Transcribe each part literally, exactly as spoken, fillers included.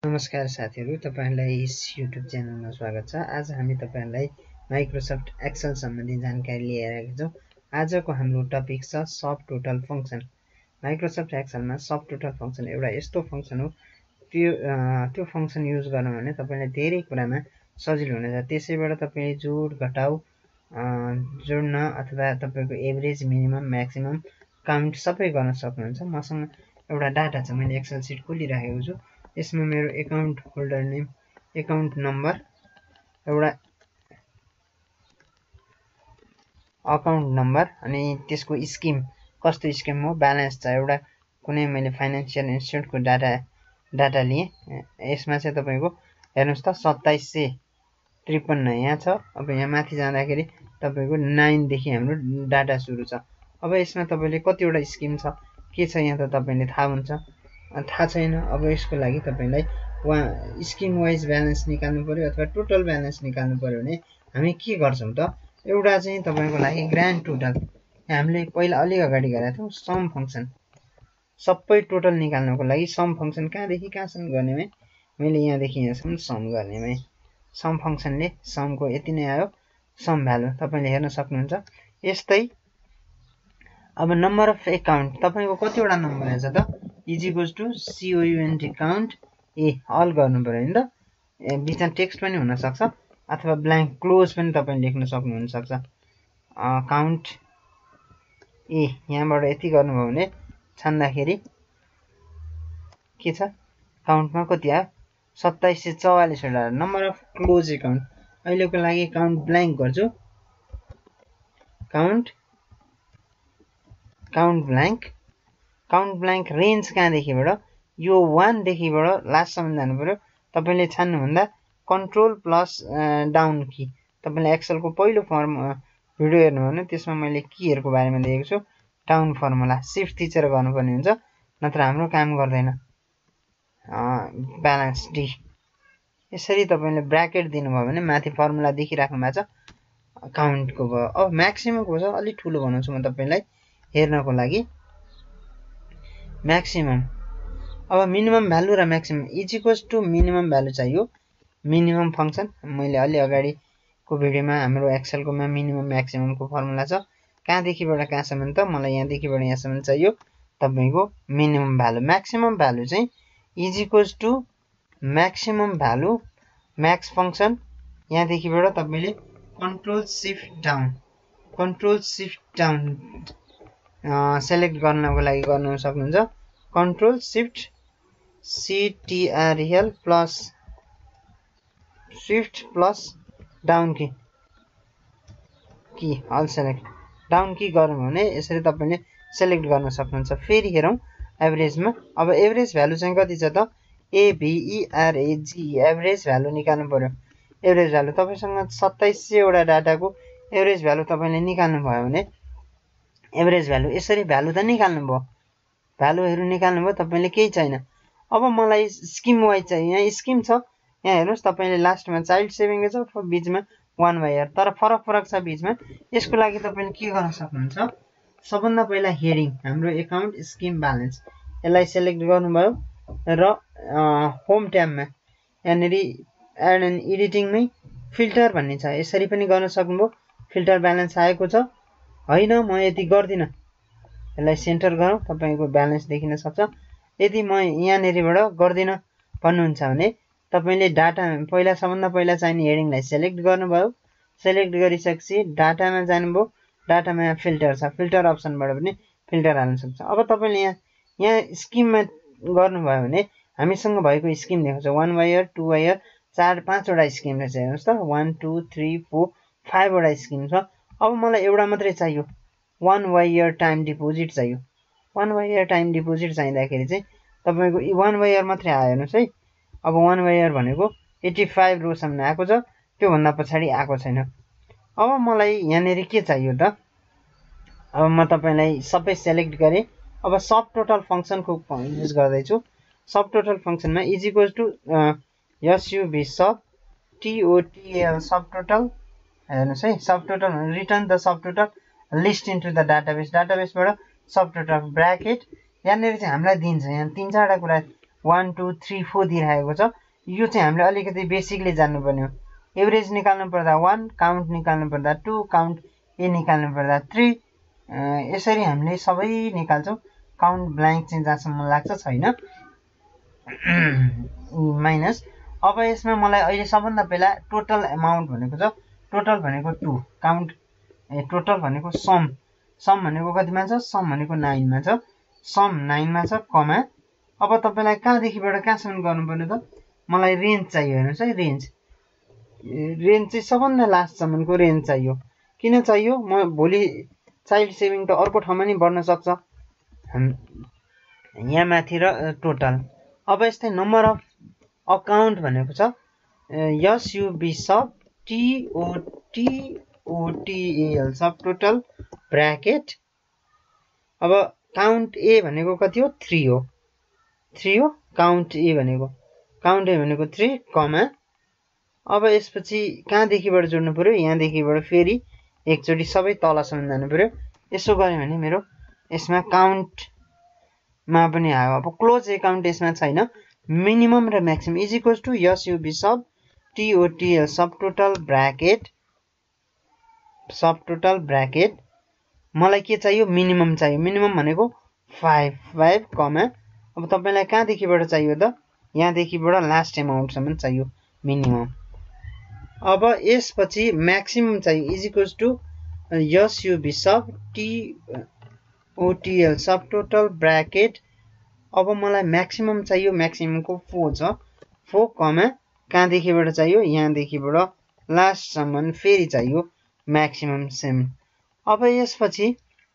नमस्कार साथीहरु, तपाईहरुलाई यस युट्युब च्यानलमा स्वागत छ। आज हामी तपाईहरुलाई माइक्रोसफ्ट एक्सेल सम्बन्धी जानकारी लिएर आएका छौं। आजको हाम्रो टपिक छ सब टोटल फंक्सन। माइक्रोसफ्ट एक्सेलमा सब टोटल फंक्सन एउटा यस्तो फंक्सन हो, त्यो त्यो फंक्सन युज गर्नु भने तपाईलाई धेरै कुरामा सजिलो हुनेछ। त्यसैबाट तपाईले जोड घटाउ जोड्न अथवा तपाईको एभरेज, मिनिमम, म्याक्सिमम, काउन्ट सबै गर्न सक्नुहुन्छ। मसँग एउटा डाटा छ, मैले एक्सेल सिट खोलिराखेको छु। यसमा मेरो account holder name, account number, एउटा अकाउन्ट नम्बर अनि त्यसको स्किम कस्तो स्किम हो, ब्यालेन्स छ, एउटा कुनै मैले फाइनान्शियल इन्स्टिट्युटको डाटा डाटा लिए। यसमा चाहिँ तपाईको हेर्नुस् त सत्ताइस सय त्रिपन्न यहाँ छ। अब यहाँ माथि जाँदाखेरि तपाईको नौ देखि हाम्रो डाटा सुरु छ। अब यसमा तपाईले कतिवटा स्किम छ के छ यहाँ त तपाईले थाहा हुन्छ, थाहा छैन। अब यसको लागि तपाईलाई वा स्किम वाइज ब्यालेन्स निकाल्नु पर्यो अथवा टोटल ब्यालेन्स निकाल्नु पर्यो भने हामी के गर्छौं त, एउटा चाहिँ तपाईको लागि ग्रान्ड टोटल हामीले पहिला अलि अगाडि गरेका थियौं। सम फंक्सन सबै टोटल निकाल्नको लागि सम फंक्सन कहाँदेखि कहाँसम्म गर्ने भए मैले यहाँदेखि यहाँसम्म सम गर्ने भए सम फंक्सनले समको यति नै आयो, सम भ्यालु तपाईले हेर्न सक्नुहुन्छ। यस्तै अब नम्बर अफ अकाउन्ट तपाईको कतिवटा नम्बर आछ त, is equals to count count A अल गर्नु पर्यो नि त। बिचमा टेक्स्ट पनि हुन सक्छ अथवा ब्ल्याङ्क क्लोज पनि तपाईले लेख्न सक्नुहुन्छ सक्छ। काउन्ट ए यहाँबाट यति गर्नुभयो भने छान्दाखेरि के छ, काउन्टमा कति आयो सत्ताइस सय चौवालीस वटा नम्बर अफ क्लोज अकाउन्ट। अहिलेको लागि काउन्ट ब्ल्याङ्क गर्छु, count count blank count blank range कहाँदेखिबाट यो एक देखिबाट लास्टसम्म जानु पर्यो। तपाईले छान्नु भन्दा कन्ट्रोल प्लस डाउन की, तपाईले एक्सेलको पहिलो फर्म भिडियो हेर्नु भने त्यसमा मैले कीहरुको बारेमा दिएको छु। डाउन फर्मुला शिफ्ट थिचेर गर्नुपर्ने हुन्छ, नत्र हाम्रो काम गर्दैन। ब्यालेन्स डी यसरी तपाईले ब्र्याकेट दिनुभयो भने माथि फर्मुला देखिराख्नु भएको छ, काउन्टको भयो। अब म्याक्सिममको छ, अलि ठुलो बनाउँछु म तपाईलाई हेर्नको लागि। म्याक्सिमम अब मिनिमम भ्यालु र maximum is equals to minimum value चाहियो। मिनिमम फंक्सन मैले अलि अगाडिको भिडियोमा हाम्रो एक्सेलकोमा मिनिमम म्याक्सिममको फर्मुला छ। कहाँदेखिबाट कहाँसम्म त मलाई यहाँदेखिबाट यहाँसम्म चाहियो तपाईको मिनिमम भ्यालु। म्याक्सिमम भ्यालु चाहिँ is equals to maximum value max function. यहाँदेखिबाट तपाईले control shift down control shift down select गर्नको लागि गर्नु सक्नुहुन्छ। Control shift CTRL plus shift plus down key key all select down key गर्नु भने यसरी तपाईले सेलेक्ट गर्न सक्नुहुन्छ। फेरि हेरौं एभरेजमा। अब एभरेज भ्यालु चाहिँ कति छ त, एभीईआरएजी एभरेज भ्यालु निकाल्नु पर्यो। एभरेज भ्यालु तपाईसँग सत्ताइस सय वटा डाटाको एभरेज भ्यालु तपाईले निकाल्नु भयो भने एभरेज भ्यालु यसरी भ्यालु त निकाल्नु भयो, भ्यालुहरु निकाल्नु भयो, तपाईले केही छैन। अब मलाई स्किम वाइज चाहिँ यहाँ स्किम छ, यहाँ हेर्नुस् तपाईले लास्टमा चाइल्ड सेभिङ छ, बीचमा वन बाइ आर, तर फरक फरक छ बीचमा। यसको लागि तपाईले के गर्न सक्नुहुन्छ, सबभन्दा पहिला हेडिङ हाम्रो अकाउन्ट स्किम ब्यालेन्स यसलाई सेलेक्ट गर्नुभयो र होम ट्याबमा यहाँनेरि एड एन्ड एडिटिङमै फिल्टर भन्ने छ, यसरी पनि गर्न सक्नुभयो। फिल्टर ब्यालेन्स आएको छ, हैन म यति गर्दिन, यसलाई सेन्टर गरौँ तपाईको ब्यालेन्स देखिन सक्छ। यदि म यहाँनेरिबाट गर्दिन भन्नुहुन्छ भने तपाईले डाटा पहिला सबभन्दा पहिला चाहिने हेडिङलाई सेलेक्ट गर्नुभयो, सेलेक्ट गरिसकेपछि डाटामा जानुभयो, डाटामा फिल्टर छ, फिल्टर अप्सनबाट पनि फिल्टर हाल्न सक्छ। अब तपाईले यहाँ यहाँ स्किममा गर्नुभयो भने हामीसँग भएको स्किम देखाउँछ one by year, two by year, चार पाँचवटा स्किम रहेछ। हेर्नुस् त one two three four five वटा स्किम छ। अब मलाई एउटा मात्रै चाहियो, one by year time deposit चाहियो। One by year time deposit चाहिँदाखेरि चाहिँ तपाईको वन बाइ इयर मात्रै आयो। हेर्नुस् है, अब वन बाइ इयर भनेको पचासी रोसम्म आएको छ, त्यो भन्दा पछाडि आएको छैन। अब मलाई यहाँनेरि के चाहियो त, अब म तपाईलाई सबै सेलेक्ट गरे। अब सब टोटल फंक्सनको युज गर्दै छु। सब टोटल फंक्सनमा is equals to S U B sub T O T L subtotal. हेर्नुस् है, subtotal return the subtotal list into the database, डाटाबेसबाट सब टोटल ब्र्याकेट। यहाँनेरि चाहिँ हामीलाई दिन्छ यहाँ तीन चारवटा कुरा वान टू थ्री फोर दिइराखेको छ। यो चाहिँ हामीले अलिकति बेसिकली जान्नुपर्ने हो। एभरेज निकाल्नु पर्दा वान, काउन्ट निकाल्नु पर्दा टू, काउन्ट ए निकाल्नु पर्दा थ्री, यसरी हामीले सबै निकाल्छौँ। काउन्ट ब्ल्याङ्क चाहिँ जहाँसम्म लाग्छ छैन माइनस। अब यसमा मलाई अहिले सबभन्दा पहिला टोटल एमाउन्ट भनेको छ। टोटल भनेको टू, काउन्ट ए टोटल भनेको सम, सम भनेको कतिमा छ, सम भनेको नाइनमा छ, सम नाइनमा छ कमा। अब तपाईँलाई कहाँदेखिबाट कहाँसम्म गर्नुपर्ने त, मलाई रेन्ज चाहियो। हेर्नुहोस् है, रेन्ज रेन्ज चाहिँ सबभन्दा लास्टसम्मको रेन्ज चाहियो। किन चाहियो, म भोलि चाइल्ड सेभिङ त अर्को ठाउँमा नि बढ्न सक्छ यहाँ माथि र टोटल। अब यस्तै नम्बर अफ अकाउन्ट भनेको छ S U B sub T O T O T L subtotal bracket. अब काउन्ट ए भनेको कति हो, थ्री हो, थ्री हो काउन्ट ए भनेको, काउन्ट ए भनेको थ्री कमा। अब यसपछि कहाँदेखिबाट जोड्नु पर्यो, यहाँदेखिबाट फेरि एकचोटि सबै तलसम्म जानु पर्यो। यसो गऱ्यो भने मेरो यसमा काउन्टमा पनि आयो। अब क्लोज एकाउन्ट यसमा छैन। मिनिमम र maximum is equals to S U B sub T O T L subtotal bracket, subtotal bracket. मलाई के चाहियो, मिनिमम चाहियो। मिनिमम भनेको फाइभ, फाइभ कमा। अब तपाईँलाई कहाँदेखिबाट चाहियो त, यहाँदेखिबाट लास्ट एमाउन्टसम्म चाहियो मिनिमम। अब यसपछि म्याक्सिमम चाहियो is equals to S U B sub T O T L subtotal bracket. अब मलाई म्याक्सिमम चाहियो, म्याक्सिममको फोर छ, फोर कमा कहाँदेखिबाट चाहियो, यहाँदेखिबाट लास्टसम्म फेरि चाहियो म्याक्सिमम सेम। अब यसपछि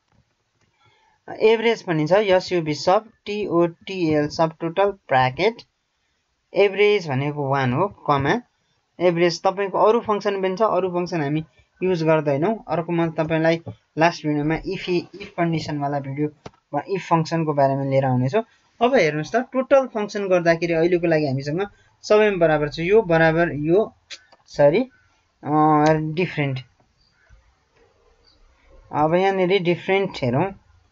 एभरेज पनि छ S U B sub T O T L subtotal bracket. Average भनेको वान हो कमा। एभरेज तपाईँको अरू फङ्सन पनि छ, अरू फङ्सन हामी युज गर्दैनौँ। अर्को म तपाईँलाई लास्ट भिडियोमा इफ इफ कन्डिसनवाला भिडियोमा इफ फङ्सनको बारेमा लिएर आउनेछु। अब हेर्नुहोस् त, टोटल फङ्सन गर्दाखेरि अहिलेको लागि हामीसँग सबैमा बराबर छ। यो बराबर यो सरी डिफ्रेन्ट। अब यहाँनिर डिफ्रेन्ट हेरौँ,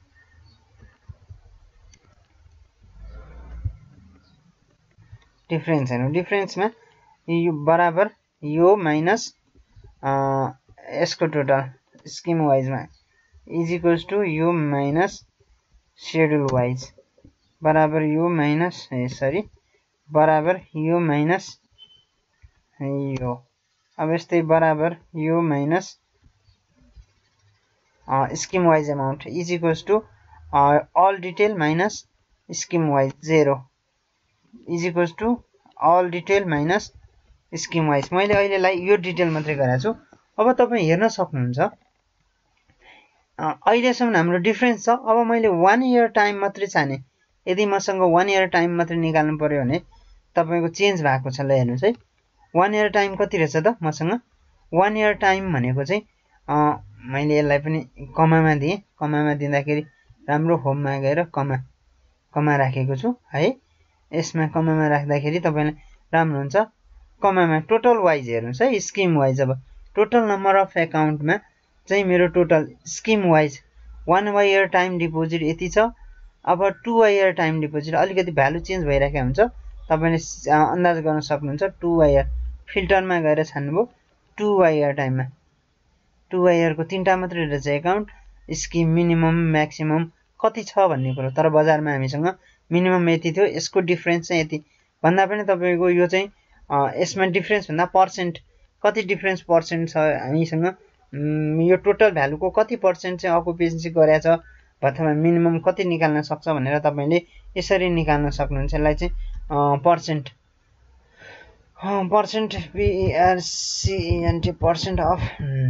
डिफ्रेन्स हेरौँ। डिफ्रेन्समा यो बराबर यो माइनस यसको टोटल स्किम वाइजमा इज इक्वल्स टु यो माइनस सेड्युल वाइज बराबर यो माइनस सरी बराबर यो माइनस यो। अब यस्तै बराबर यो minus scheme wise amount is equals to all detail minus scheme wise zero is equals to all detail minus scheme wise. मैले अहिलेलाई यो डिटेल मात्रै गरेको छु। अब तपाईँ हेर्न सक्नुहुन्छ अहिलेसम्म हाम्रो डिफ्रेन्स छ। अब मैले वान इयर टाइम मात्रै छाने। यदि मसँग वान इयर टाइम मात्रै निकाल्नु पर्यो भने तपाईँको चेन्ज भएको छ। ल हेर्नुहोस् है, वान इयर टाइम कति रहेछ त मसँग। वान इयर टाइम भनेको चाहिँ मैले यसलाई पनि कमामा दिएँ। कमामा दिँदाखेरि राम्रो होममा गएर कमा कमा राखेको छु है। यसमा कमामा राख्दाखेरि तपाईँलाई राम्रो हुन्छ। कमामा टोटल वाइज हेर्नुहोस् है, स्किम वाइज। अब टोटल नम्बर अफ एकाउन्टमा चाहिँ मेरो total scheme wise one year time deposit यति छ। अब टु इयर टाइम डिपोजिट अलिकति भ्यालु चेन्ज भइरहेको हुन्छ, तपाईँले अन्दाज गर्न सक्नुहुन्छ। टु इयर फिल्टरमा गएर छान्नुभयो, टु इयर टाइममा टु इयरको तिनवटा मात्रै रहेछ एकाउन्ट। स्किम मिनिमम म्याक्सिमम कति छ भन्ने कुरो, तर बजारमा हामीसँग मिनिमम यति थियो, यसको डिफ्रेन्स चाहिँ यति भन्दा पनि तपाईँको यो चाहिँ यसमा डिफ्रेन्स भन्दा पर्सेन्ट कति डिफ्रेन्स पर्सेन्ट छ हामीसँग, यो टोटल भ्यालुको कति पर्सेन्ट चाहिँ अकुपेन्सी गरेछ अथवा मिनिमम कति निकाल्न सक्छ भनेर तपाईँले यसरी निकाल्न सक्नुहुन्छ। यसलाई चाहिँ percent percent PRCNT percent of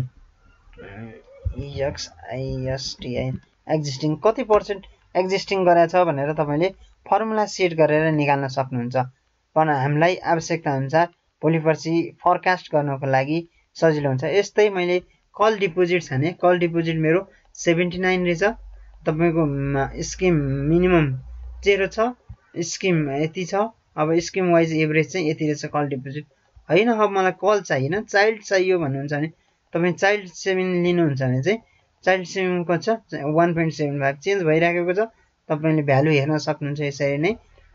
EXISTI existing कति पर्सेन्ट एक्जिस्टिङ गरेछ भनेर तपाईँले फर्मुला सेट गरेर निकाल्न सक्नुहुन्छ। पण हामीलाई आवश्यकता अनुसार भोलि पर्सि फरकास्ट गर्नको लागि सजिलो हुन्छ। यस्तै मैले कल डिपोजिट छाने। कल डिपोजिट मेरो सेभेन्टी नाइन रहेछ। तपाईँको स्किम मिनिमम जेरो छ, स्किम यति छ। अब स्किम वाइज एभरेज चाहिँ यति रहेछ कल डिपोजिट होइन। अब मलाई कल चाहिएन, चाइल्ड चाहियो भन्नुहुन्छ भने तपाईँ चाइल्ड सेभिङ लिनुहुन्छ भने चाहिँ चाइल्ड सेभिङको छ one point seven five change भइराखेको छ। तपाईँले भ्यालु हेर्न सक्नुहुन्छ यसरी नै।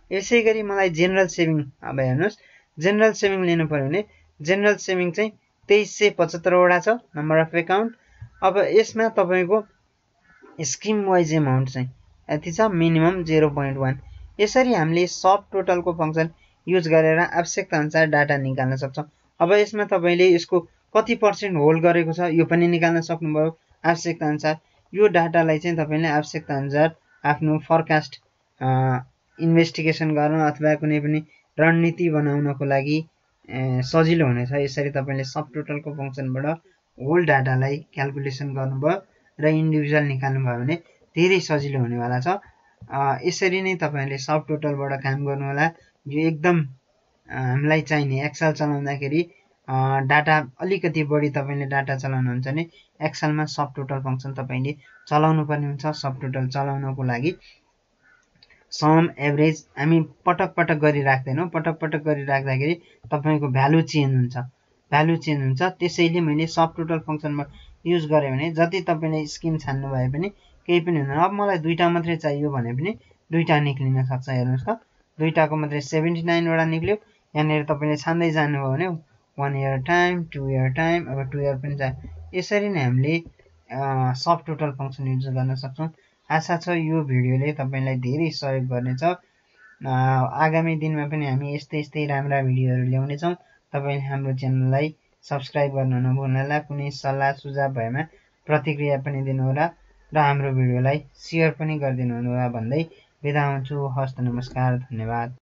यसै गरी मलाई जेनरल सेभिङ अब हेर्नुहोस् जेनरल सेभिङ लिनु पर्यो भने जेनरल सेभिङ चाहिँ तेइस सय पचहत्तरवटा छ नम्बर अफ एकाउन्ट। अब यसमा तपाईँको स्किम वाइज एमाउन्ट चाहिँ यति छ मिनिमम जिरो पोइन्ट वान। यसरी हामीले सब टोटलको फङ्सन युज गरेर आवश्यकता अनुसार डाटा निकाल्न सक्छौँ। अब यसमा तपाईँले यसको कति पर्सेन्ट होल्ड गरेको छ यो पनि निकाल्न सक्नुभयो आवश्यकता अनुसार। यो डाटालाई चाहिँ तपाईँले आवश्यकता अनुसार आफ्नो फोरकास्ट इन्भेस्टिगेसन गर्न अथवा कुनै पनि रणनीति बनाउनको लागि सजिलो हुनेछ। यसरी तपाईँले सब टोटलको फङ्सनबाट होल डाटालाई क्यालकुलेसन गर्नुभयो र इन्डिभिजुअल निकाल्नुभयो भने धेरै सजिलो हुनेवाला छ। यसरी नै तपाईँले सब टोटलबाट काम गर्नुहोला। यो एकदम हामीलाई चाहिने एक्सेल चलाउँदाखेरि डाटा अलिकति बढी तपाईँले डाटा चलाउनुहुन्छ भने एक्सेलमा सब टोटल फङ्सन तपाईँले चलाउनु पर्ने हुन्छ। सब टोटल चलाउनको लागि सम एभरेज हामी पटक पटक गरिराख्दैनौँ। पटक पटक गरिराख्दाखेरि तपाईँको भ्यालु चेन्ज हुन्छ भ्यालु चेन्ज हुन्छ त्यसैले मैले सब टोटल फङ्सनमा युज गरेँ भने जति तपाईँले स्किम छान्नु भए पनि केही पनि हुँदैन। अब मलाई दुईवटा मात्रै चाहियो भने पनि दुईवटा निक्लिन सक्छ। हेर्नुहोस् त दुईवटाको मात्रै सेभेन्टी नाइनवटा निक्ल्यो। यहाँनिर तपाईँले छान्दै जानुभयो भने one year time two year time अब टु इयर पनि चाहियो। यसरी नै हामीले सब टोटल फङ्सन युज गर्न सक्छौँ। आशा छ यो भिडियोले तपाईँलाई धेरै सहयोग गर्नेछ। आगामी दिनमा पनि हामी यस्तै यस्तै राम्रा भिडियोहरू ल्याउनेछौँ। तपाईँले हाम्रो च्यानललाई सब्सक्राइब गर्नु नभुल्नुहोला। कुनै सल्लाह सुझाव भएमा प्रतिक्रिया पनि दिनुहोला र हाम्रो भिडियोलाई सेयर पनि गरिदिनु होला भन्दै बिदा हुन्छु। हस्त नमस्कार, धन्यवाद।